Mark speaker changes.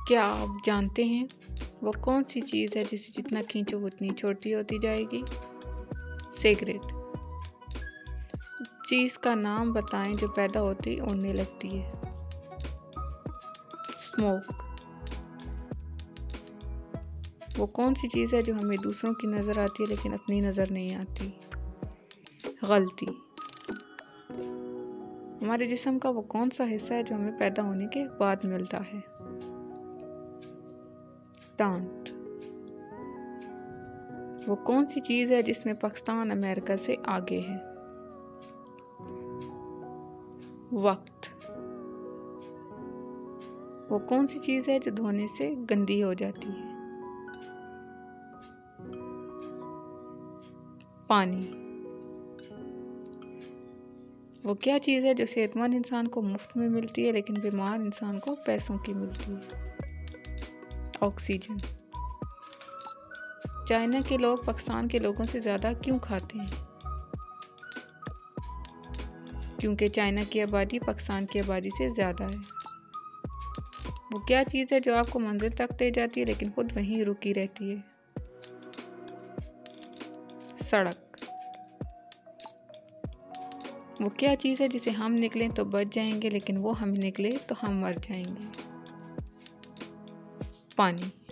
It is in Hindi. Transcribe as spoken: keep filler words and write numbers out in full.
Speaker 1: क्या आप जानते हैं वो कौन सी चीज़ है जिसे जितना खींचो उतनी छोटी होती जाएगी? सिगरेट। चीज़ का नाम बताएं जो पैदा होते ही उड़ने लगती है। स्मोक। वो कौन सी चीज़ है जो हमें दूसरों की नज़र आती है लेकिन अपनी नज़र नहीं आती? गलती। हमारे जिस्म का वो कौन सा हिस्सा है जो हमें पैदा होने के बाद मिलता है? दांत। वो कौन सी चीज़ है जिसमें पाकिस्तान अमेरिका से आगे है? वक्त। वो कौन सी चीज़ है जो धोने से गंदी हो जाती है? पानी। वो क्या चीज़ है जो सेहतमंद इंसान को मुफ्त में मिलती है लेकिन बीमार इंसान को पैसों की मिलती है? ऑक्सीजन। चाइना के लोग पाकिस्तान के लोगों से ज़्यादा क्यों खाते हैं? क्योंकि चाइना की आबादी पाकिस्तान की आबादी से ज़्यादा है। वो क्या चीज़ है जो आपको मंजिल तक ले जाती है लेकिन खुद वहीं रुकी रहती है? सड़क। वो क्या चीज़ है जिसे हम निकलें तो बच जाएंगे लेकिन वो हम निकले तो हम मर जाएंगे? पानी।